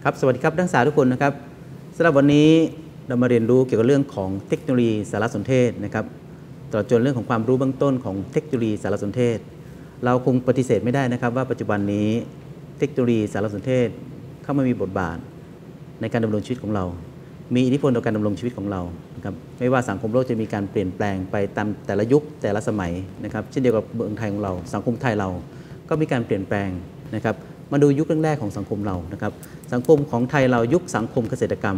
ครับสวัสดีครับนักศึกษาทุกคนนะครับสำหรับวันนี้เรามาเรียนรู้เกี่ยวกับเรื่องของเทคโนโลยีสารสนเทศนะครับตลอดจนเรื่องของความรู้เบื้องต้นของเทคโนโลยีสารสนเทศเราคงปฏิเสธไม่ได้นะครับว่าปัจจุบันนี้เทคโนโลยีสารสนเทศเข้ามามีบทบาทในการดำรงชีวิตของเรามีอิทธิพลต่อการดำรงชีวิตของเรานะครับไม่ว่าสังคมโลกจะมีการเปลี่ยนแปลงไปตามแต่ละยุคแต่ละสมัยนะครับเช่นเดียวกับเมืองไทยของเราสังคมไทยเราก็มีการเปลี่ยนแปลงนะครับมาดูยุคแรกๆของสังคมเรานะครับสังคมของไทยเรายุคสังคมเกษตรกรรม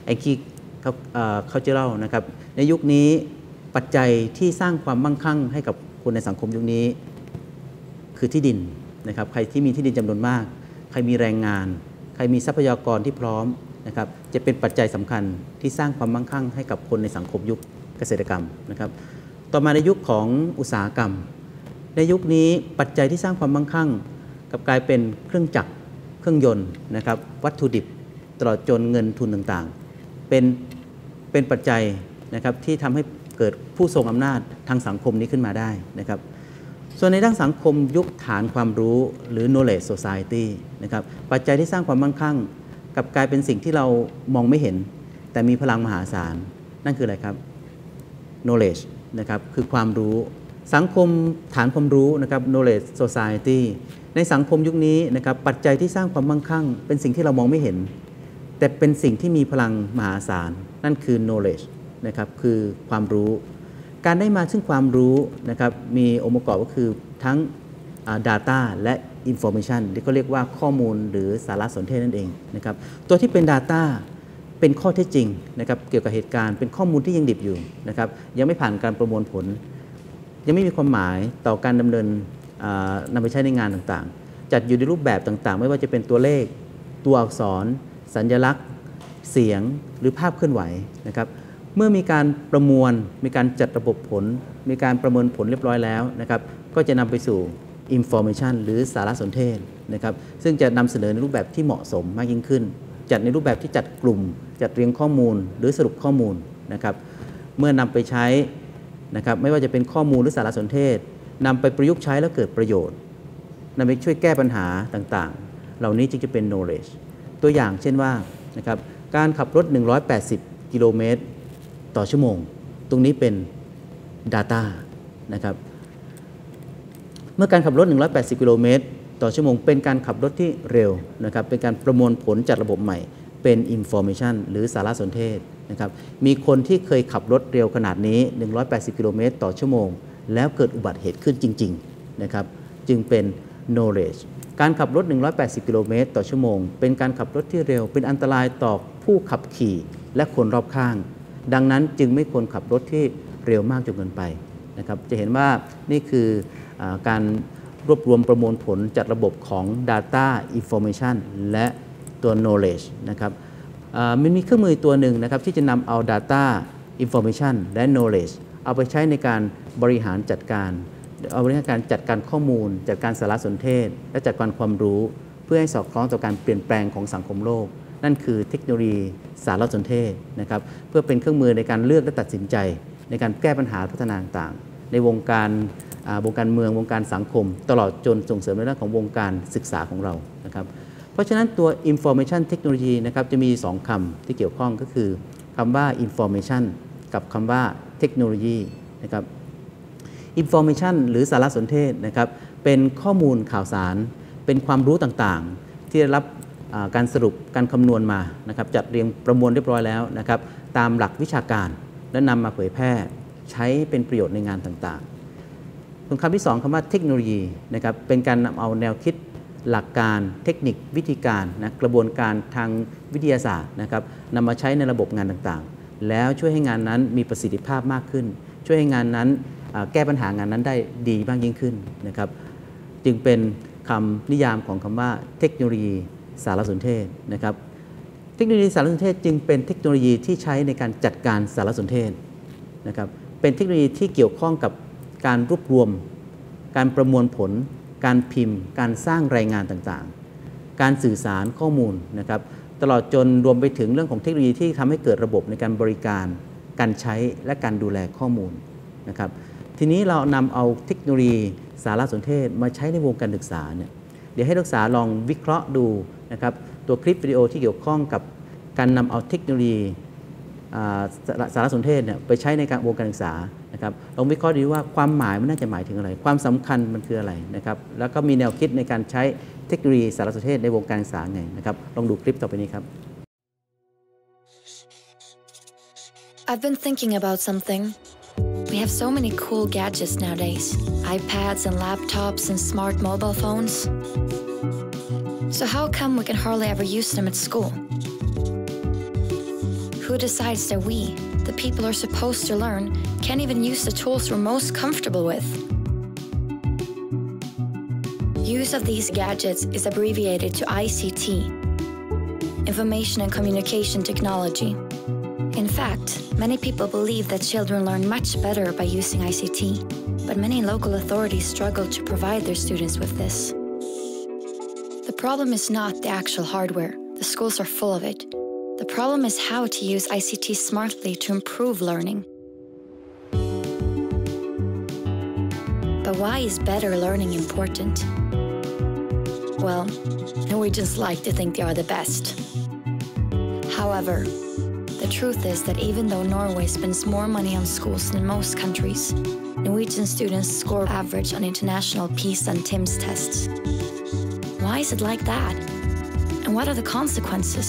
cultural นะครับในยุคนี้ปัจจัยที่สร้างความมั่งคั่งให้กับคนในสังคมยุคนี้คือที่ดินนะครับใครที่มีที่ดินจำนวนมากใครมีแรงงานใครมีทรัพยากรที่พร้อมนะครับจะเป็นปัจจัยสำคัญที่สร้างความมั่งคั่งให้กับคนในสังคมยุคเกษตรกรรมนะครับต่อมาในยุคของอุตสาหกรรมในยุคนี้ปัจจัยที่สร้างความมั่งคั่งกับกลายเป็นเครื่องจักรเครื่องยนต์นะครับวัตถุดิบตลอดจนเงินทุนต่างๆเป็นปัจจัยนะครับที่ทำให้เกิดผู้ทรงอำนาจทางสังคมนี้ขึ้นมาได้นะครับส่วนในด้านสังคมยุคฐานความรู้หรือ knowledge society นะครับปัจจัยที่สร้างความมั่งคั่งกับกลายเป็นสิ่งที่เรามองไม่เห็นแต่มีพลังมหาศาลนั่นคืออะไรครับ knowledge นะครับคือความรู้สังคมฐานความรู้นะครับ knowledge society ในสังคมยุคนี้นะครับปัจจัยที่สร้างความมั่งคั่งเป็นสิ่งที่เรามองไม่เห็นแต่เป็นสิ่งที่มีพลังมหาศาลนั่นคือ knowledge นะครับคือความรู้การได้มาซึ่งความรู้นะครับมีองค์ประกอบก็คือทั้ง data และ information ที่เขาเรียกว่าข้อมูลหรือสารสนเทศนั่นเองนะครับตัวที่เป็น data เป็นข้อเท็จจริงนะครับเกี่ยวกับเหตุการณ์เป็นข้อมูลที่ยังดิบอยู่นะครับยังไม่ผ่านการประมวลผลยังไม่มีความหมายต่อการดำเนินนำไปใช้ในงานต่างๆจัดอยู่ในรูปแบบต่างๆไม่ว่าจะเป็นตัวเลขตัวอักษรสัญลักษณ์เสียงหรือภาพเคลื่อนไหวนะครับเมื่อมีการประมวลมีการจัดระบบผลมีการประเมินผลเรียบร้อยแล้วนะครับก็จะนำไปสู่ information หรือสารสนเทศนะครับซึ่งจะนำเสนอในรูปแบบที่เหมาะสมมากยิ่งขึ้นจัดในรูปแบบที่จัดกลุ่มจัดเรียงข้อมูลหรือสรุปข้อมูลนะครับเมื่อนำไปใช้นะครับไม่ว่าจะเป็นข้อมูลหรือสารสนเทศนำไปประยุกต์ใช้แล้วเกิดประโยชน์นำไปช่วยแก้ปัญหาต่างๆเหล่านี้จึงจะเป็น knowledge ตัวอย่างเช่นว่านะครับการขับรถ180กิโลเมตรต่อชั่วโมงตรงนี้เป็น data นะครับเมื่อการขับรถ180กิโลเมตรต่อชั่วโมงเป็นการขับรถที่เร็วนะครับเป็นการประมวลผลจากระบบใหม่เป็น information หรือสารสนเทศนะครับมีคนที่เคยขับรถเร็วขนาดนี้180กิโลเมตรต่อชั่วโมงแล้วเกิดอุบัติเหตุขึ้นจริงๆนะครับจึงเป็น knowledge การขับรถ180กิโลเมตรต่อชั่วโมงเป็นการขับรถที่เร็วเป็นอันตรายต่อผู้ขับขี่และคนรอบข้างดังนั้นจึงไม่ควรขับรถที่เร็วมากจนเกินไปนะครับจะเห็นว่านี่คือการรวบรวมประมวลผลจัดระบบของ data information และตัว knowledge นะครับมันมีเครื่องมือตัวหนึ่งนะครับที่จะนำเอา data information และ knowledge เอาไปใช้ในการบริหารจัดการเอาบริหารการจัดการข้อมูลจัดการสารสนเทศและจัดการความรู้เพื่อให้สอดคล้องต่อการเปลี่ยนแปลงของสังคมโลกนั่นคือเทคโนโลยีสารสนเทศนะครับเพื่อเป็นเครื่องมือในการเลือกและตัดสินใจในการแก้ปัญหาพัฒนาต่างๆในวงการเมืองวงการสังคมตลอดจนส่งเสริมในเรื่องของวงการศึกษาของเรานะครับเพราะฉะนั้นตัว information technology นะครับจะมี 2 คำที่เกี่ยวข้องก็คือคำว่า information กับคำว่าเทคโนโลยีนะครับ information หรือสารสนเทศนะครับเป็นข้อมูลข่าวสารเป็นความรู้ต่างๆที่ได้รับการสรุปการคำนวณมานะครับจัดเรียงประมวลเรียบร้อยแล้วนะครับตามหลักวิชาการและนำมาเผยแพร่ใช้เป็นประโยชน์ในงานต่างๆส่วนคำที่ 2คำว่าเทคโนโลยีนะครับเป็นการนำเอาแนวคิดหลักการเทคนิควิธีการนะกระบวนการทางวิทยาศาสตร์นะครับนำมาใช้ในระบบงานต่างๆแล้วช่วยให้งานนั้นมีประสิทธิภาพมากขึ้นช่วยให้งานนั้นแก้ปัญหางานนั้นได้ดีมากยิ่งขึ้นนะครับจึงเป็นคำนิยามของคำว่าเทคโนโลยีสารสนเทศนะครับเทคโนโลยีสารสนเทศจึงเป็นเทคโนโลยีที่ใช้ในการจัดการสารสนเทศนะครับเป็นเทคโนโลยีที่เกี่ยวข้องกับการรวบรวมการประมวลผลการพิมพ์การสร้างรายงานต่างๆการสื่อสารข้อมูลนะครับตลอดจนรวมไปถึงเรื่องของเทคโนโลยีที่ทำให้เกิดระบบในการบริการการใช้และการดูแลข้อมูลนะครับทีนี้เรานำเอาเทคโนโลยีสารสนเทศมาใช้ในวงการศึกษาเนี่ยเดี๋ยวให้นักศึกษาลองวิเคราะห์ดูนะครับตตัวคลิปวิดีโอที่เกี่ยวข้องกับการนำเอาเทคโนโลยีสารสนเทศเนี่ยไปใช้ในวงการศึกษานะครับลองวิเคราะห์ดูว่าความหมายมันน่าจะหมายถึงอะไรความสำคัญมันคืออะไรนะครับแล้วก็มีแนวคิดในการใช้เทคโนโลยีสารสนเทศในวงการศึกษาไงนะครับลองดูคลิปต่อไปนี้ครับ I've been thinking about something. We have so many cool gadgets nowadays. iPads and laptops and smart mobile phones. So how come we can hardly ever use them at school? Who decides that we, the people who are supposed to learn, can't even use the tools we're most comfortable with? Use of these gadgets is abbreviated to ICT, Information and Communication Technology. In fact, many people believe that children learn much better by using ICT, but many local authorities struggle to provide their students with this. The problem is not the actual hardware. The schools are full of it. The problem is how to use ICT smartly to improve learning. But why is better learning important? Well, Norwegians like to think they are the best. However, the truth is that even though Norway spends more money on schools than most countries, Norwegian students score average on international PISA and TIMSS tests. Why is it like that? And what are the consequences?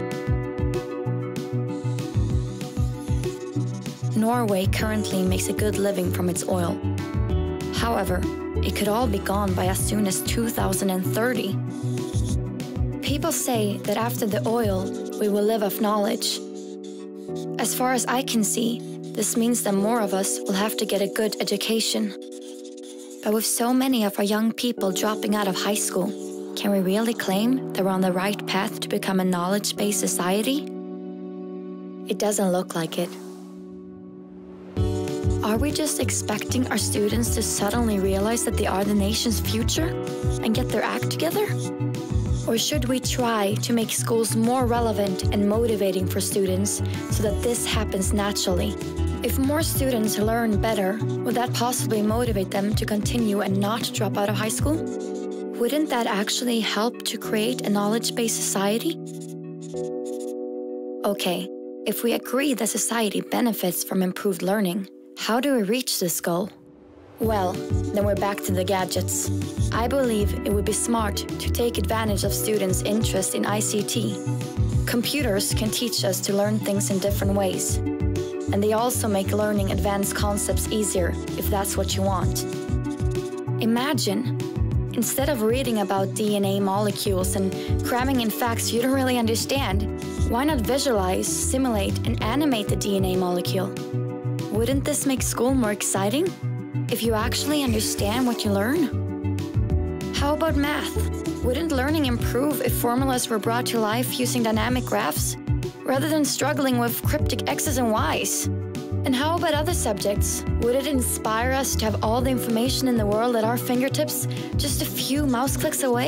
Norway currently makes a good living from its oil. However, it could all be gone by as soon as 2030. People say that after the oil, we will live off knowledge. As far as I can see, this means that more of us will have to get a good education. But with so many of our young people dropping out of high school, can we really claim that we're on the right path to become a knowledge-based society? It doesn't look like it. Are we just expecting our students to suddenly realize that they are the nation's future and get their act together? Or should we try to make schools more relevant and motivating for students so that this happens naturally? If more students learn better, would that possibly motivate them to continue and not drop out of high school? Wouldn't that actually help to create a knowledge-based society? Okay, if we agree that society benefits from improved learning, how do we reach this goal? Well, then we're back to the gadgets. I believe it would be smart to take advantage of students' interest in ICT. Computers can teach us to learn things in different ways. And they also make learning advanced concepts easier, if that's what you want. Imagine, instead of reading about DNA molecules and cramming in facts you don't really understand, why not visualize, simulate, and animate the DNA molecule? Wouldn't this make school more exciting? If you actually understand what you learn? How about math? Wouldn't learning improve if formulas were brought to life using dynamic graphs, rather than struggling with cryptic x's and y's? And how about other subjects? Would it inspire us to have all the information in the world at our fingertips, just a few mouse clicks away?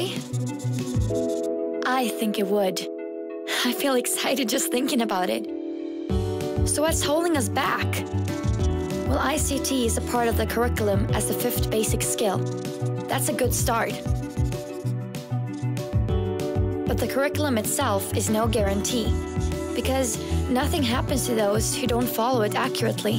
I think it would. I feel excited just thinking about it. So what's holding us back? Well, ICT is a part of the curriculum as the 5th basic skill. That's a good start. But the curriculum itself is no guarantee, because nothing happens to those who don't follow it accurately.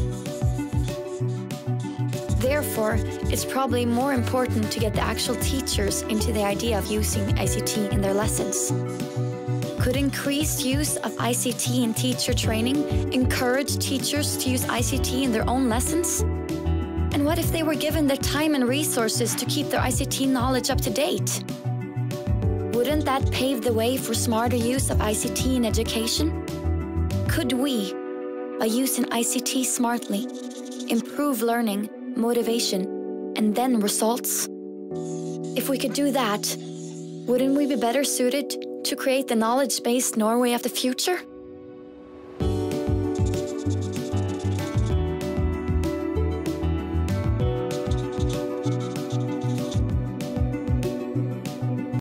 Therefore, it's probably more important to get the actual teachers into the idea of using ICT in their lessons. Could increased use of ICT in teacher training encourage teachers to use ICT in their own lessons? And what if they were given the time and resources to keep their ICT knowledge up to date? Wouldn't that pave the way for smarter use of ICT in education? Could we, by using ICT smartly, improve learning, motivation, and then results? If we could do that, wouldn't we be better suited to create the knowledge-based Norway of the future?